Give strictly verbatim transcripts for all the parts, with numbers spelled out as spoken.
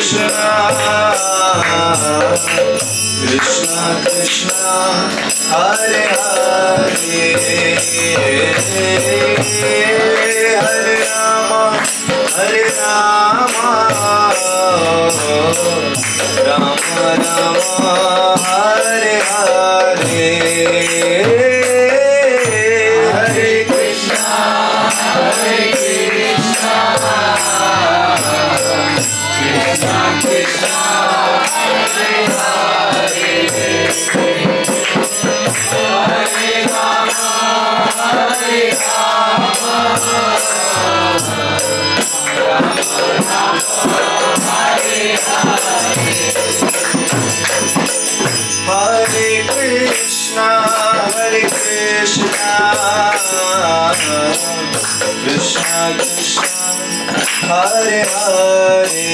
Krishna, Krishna Krishna, Hare Hare, Hare Rama, Hare Rama, Rama Rama, Hare Hare. Hare Krishna, Hare Krishna, Krishna Krishna, Hare Hare, Hare Rama, Hare Rama, Rama Rama, Hare Hare. Hare Krishna, Hare Krishna, Krishna Krishna, Hare Hare,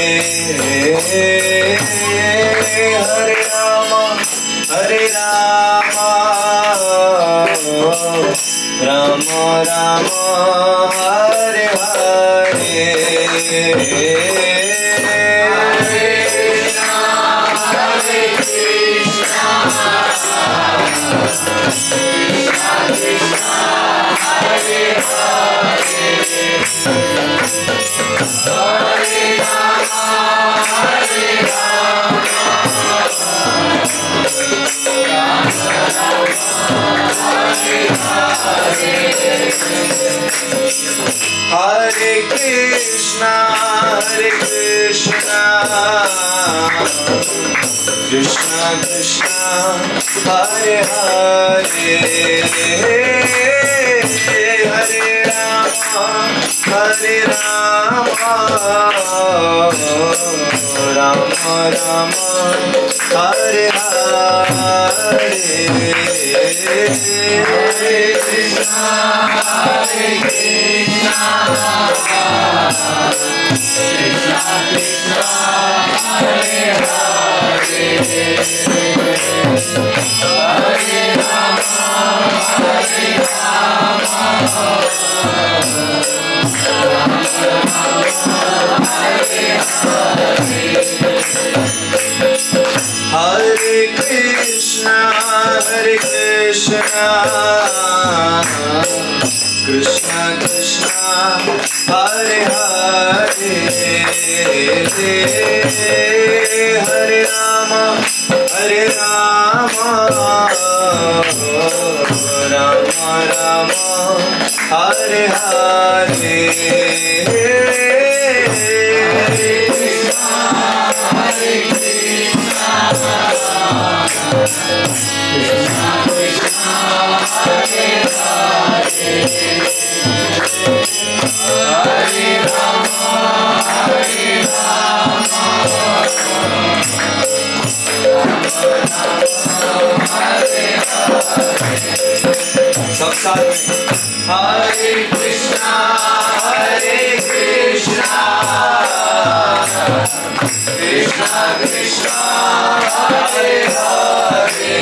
Hare Rama, Hare Rama, Rama Rama, Hare Hare. Hare Krishna, Hare Krishna, Krishna Krishna, Hare Hare, Hare Rama, Hare Rama, Rama Rama, Hare Hare. Hare Krishna, Hare Krishna, Krishna Krishna, Hare Hare, Hare Rama, Hare Rama, Hare Hare. Hare Krishna, Hare Krishna, Krishna Krishna, Hare Hare, Hare Rama, Hare Rama, Rama Rama, Hare Hare. Hare Krishna, Hare Krishna, Krishna Krishna, Hare Hare, Hare Rama, Hare Rama, Hare Hare. सब साथ में हरे कृष्णा, हरे कृष्णा, कृष्णा कृष्णा, हरे हरे,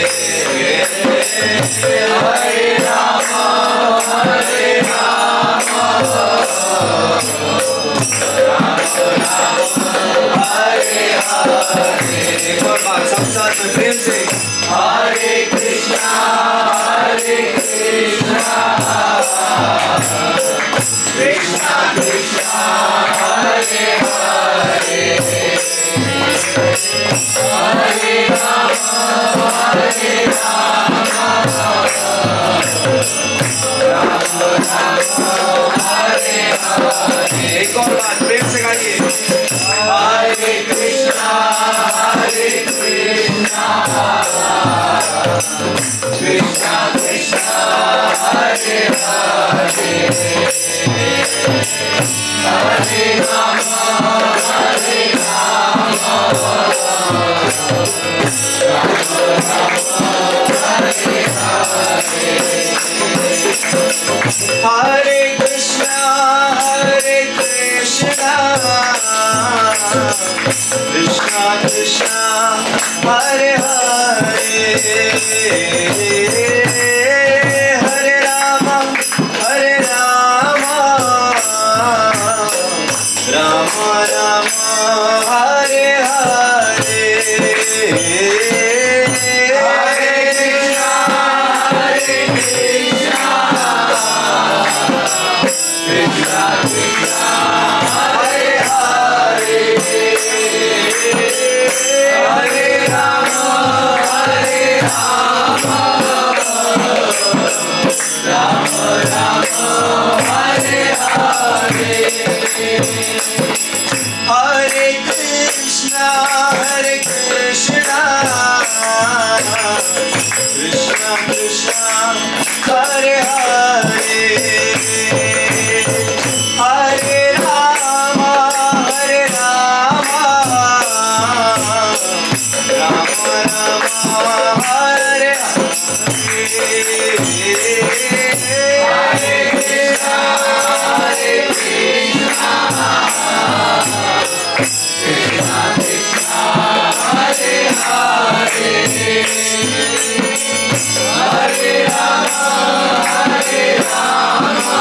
हरे राम, हरे राम, राम राम, हरे हरे। एक और बात सब साथ में प्रेम से हरे कृष्णा, हरे कृष्णा, कृष्णा कृष्णा, हरे हरे, हरे राम, हरे राम, राम राम, हरे हरे। एक और बात प्रेम से गाइए, हरे कृष्णा, हरे कृष्णा, कृष्णा कृष्णा, हरे हरे, हरे राम, हरे राम, राम राम, हरे हरे। हरे कृष्णा, हरे कृष्णा, कृष्णा कृष्णा, हरे हरे, हरे राम, हरे Ram, Ram Hare Hare. Hare Krishna, Hare Krishna, Krishna Krishna, Hare Hare. Hare Rama, Hare Rama, Rama Rama, Hare Hare. Hare Krishna, Hare Krishna, Krishna Krishna, Hare Hare. Hare Rama, Hare Rama, Rama Rama, Hare Hare. Hare Krishna, Hare Krishna, Krishna Krishna, Hare Hare. Hare Rama, Hare Rama,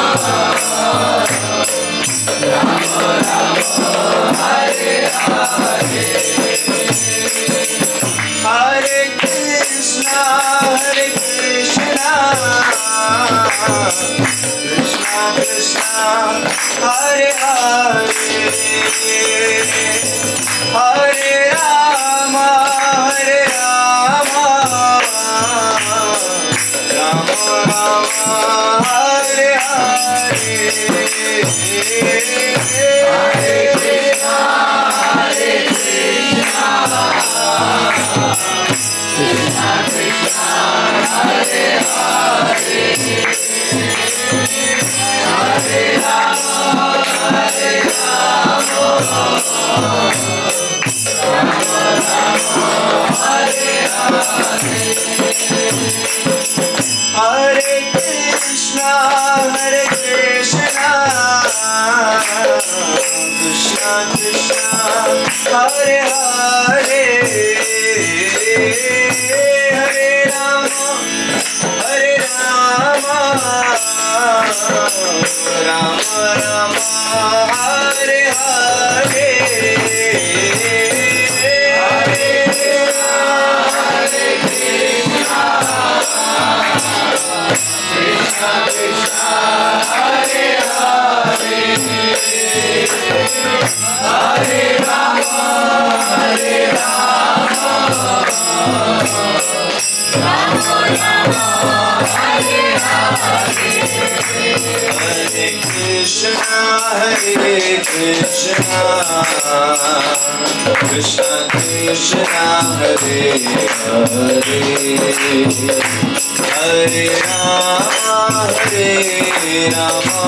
Rama Rama, Hare Hare. Hare Krishna, Hare Krishna, Krishna Krishna, Hare Hare. Hare Rama, Hare Rama, Rama Rama, Hare Hare. Hare Krishna, Hare Krishna, Krishna Krishna, Hare Hare. Hare Rama, Hare Rama, Rama Rama, Hare Hare. Hare Krishna, Hare Krishna, Krishna Krishna, Hare Hare. Hare Rama, Hare Rama, Rama Rama, Hare Hare. Hare Krishna, Hare Krishna, Krishna Krishna, Hare Hare. Hare Rama, Hare Rama, Rama Rama, Hare Hare. Hare Krishna, Hare Krishna, Krishna Krishna, Hare Hare. Hare Rama, Hare Rama,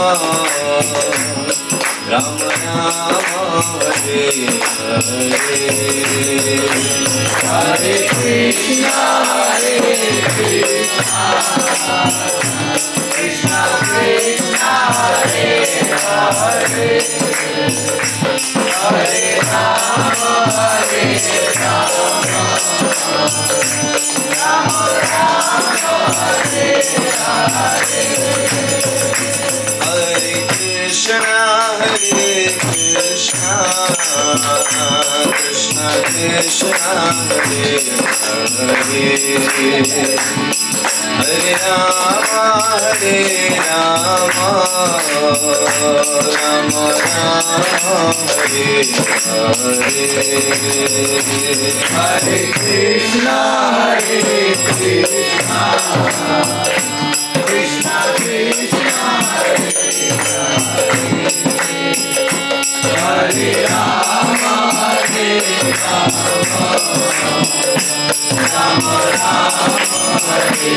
Rama Rama, Hare Hare. Hare Krishna, Hare Krishna, Krishna Krishna, Hare Hare. Hare Rama, Hare Rama, Rama Rama, Hare Hare. Hare Krishna, Hare Krishna, Krishna Krishna, Hare Hare. Hare Rama, Hare Rama, Rama Rama, Hare Hare. Hare Krishna, Hare Krishna, Krishna Krishna, Hare Hare. Hare Rama, Hare Rama, Rama Rama, Hare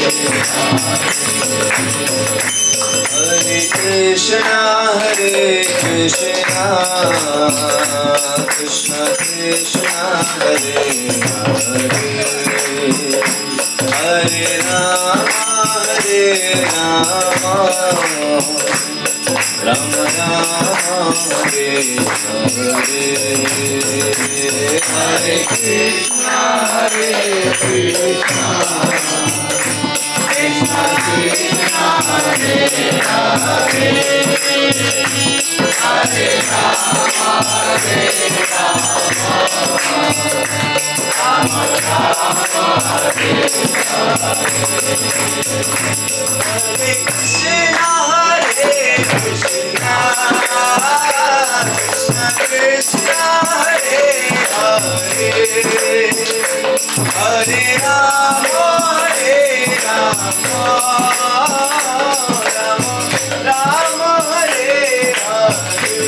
Hare. Krishna, Hare Krishna, Krishna Krishna, Hare Hare. Hare Rama, Hare Rama, Rama Rama, Hare Hare. Hare Krishna, Hare Krishna, Krishna Krishna, Hare Hare. Hare Rama, Hare Krishna, Hare Hare, Hare Rama, Hare Rama, Rama Rama, Hare Hare,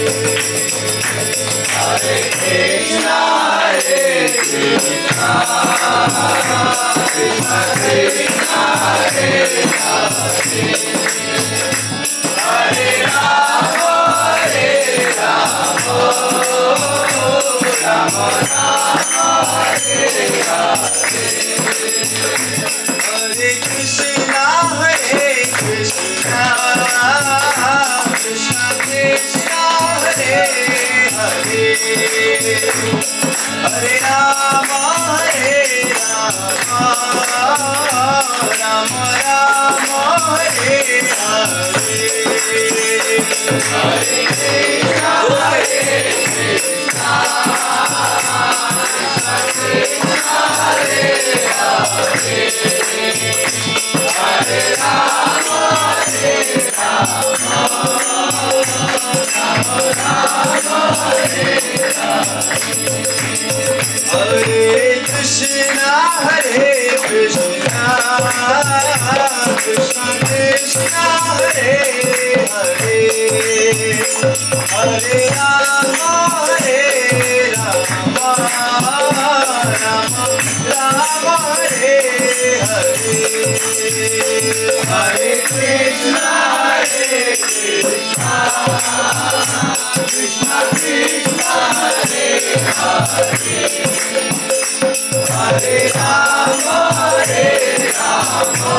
Hare Krishna, Hare Krishna, Krishna Krishna, Hare Hare, Hare Rama, Hare Rama, Rama Rama, Hare Hare, Hare Krishna, Hare Krishna, Krishna Krishna, Hare Hare, Hare Rama, Hare Rama, Rama Rama, Hare Hare, Hare Krishna, Hare Krishna, Krishna Krishna, Hare Hare, Hare Rama, Hare Rama, Rama Rama, Hare Hare, Hare Krishna, Hare Krishna, Krishna Krishna, Hare Hare, Hare Rama, Hare Rama, Rama Rama, Hare Hare, Hare Krishna, Hare Krishna, Krishna Krishna, Hare Hare, Hare Rama, Hare Rama,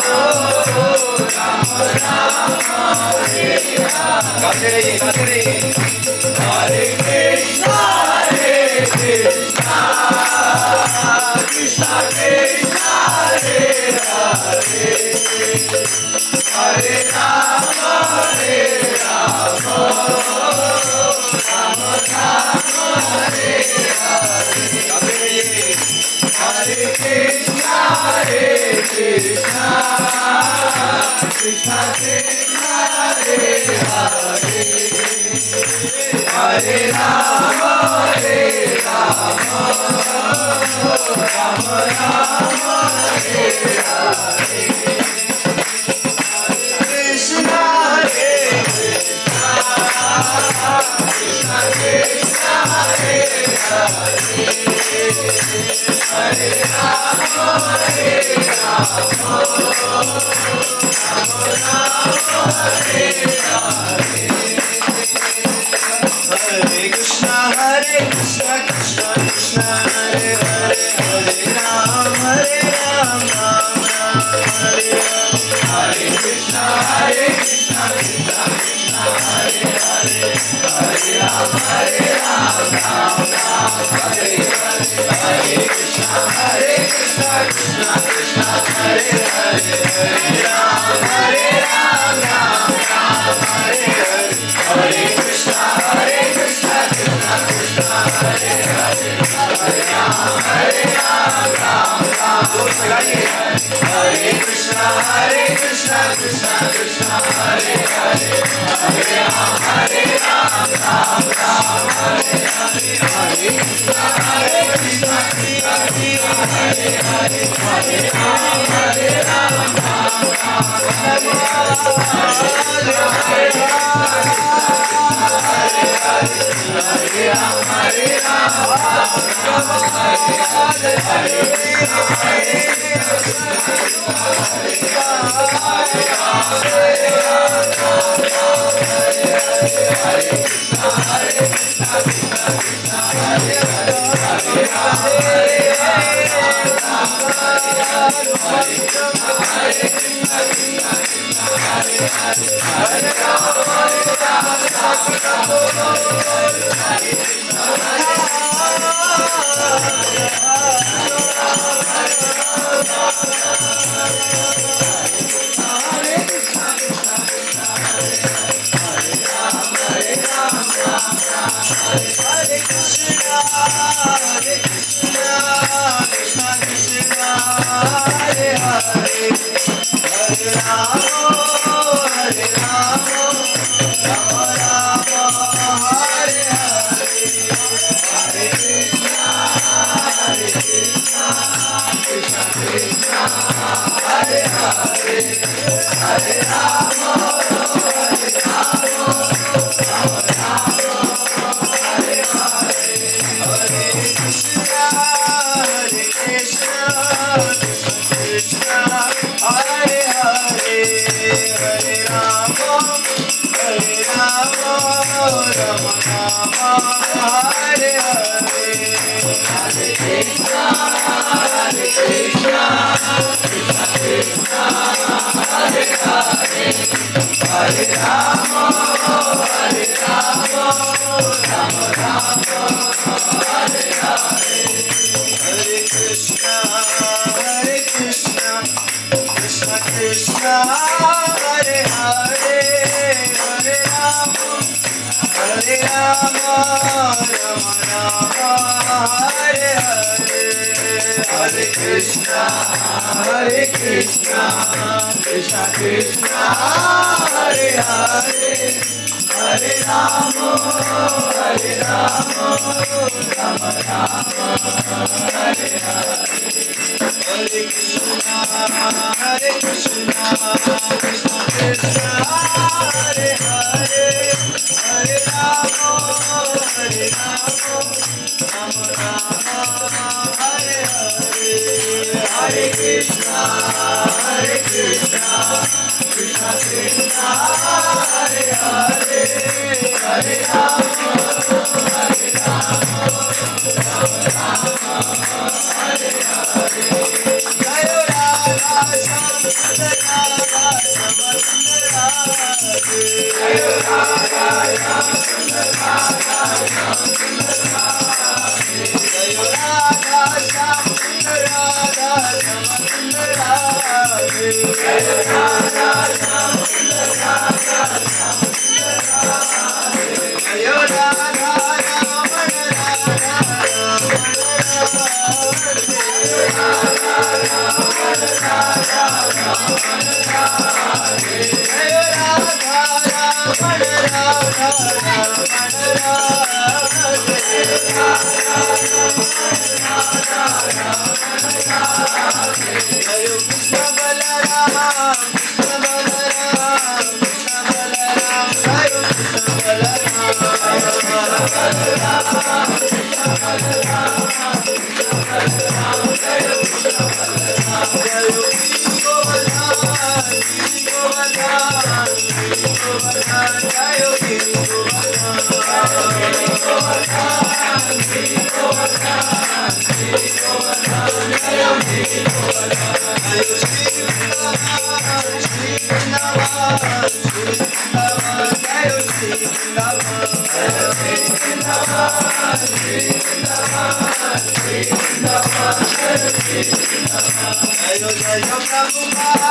Rama Rama, Hare Hare, Hare Krishna, Hare Krishna, Krishna Krishna, Hare Hare, Hare Rama, Hare Rama, Rama Rama, Hare Hare, Hare Krishna, Hare Krishna, Krishna Krishna, Hare Hare, Hare Rama, Hare Rama, Rama Rama, Hare Hare, Krishna, Hare Krishna, Krishna Krishna, Hare Hare, Hare Rama, Hare Rama, Rama Rama, Hare Hare, Hare Krishna, Hare Krishna, Krishna Krishna, Hare Hare, Hare Rama, Hare Rama, Hare Hare Krishna, Hare Krishna, Krishna Krishna, Hare Hare, Hare Rama, Hare Rama, Hare Hare, Hare Krishna, Hare Krishna, Krishna Krishna, Hare Hare, Hare Rama, Hare Rama, Hare Hare, Hare Krishna, Hare Krishna, Krishna Krishna, Hare Hare, Hare Rama, Hare Rama, Hare Krishna, Hare Krishna, Krishna Krishna, Hare Hare, Hare Rama, Hare Rama, Hare Hare, Hare Krishna, Hare Krishna, Krishna Krishna, Hare Hare, Hare Rama, Hare Rama, Hare Jai Prabhupada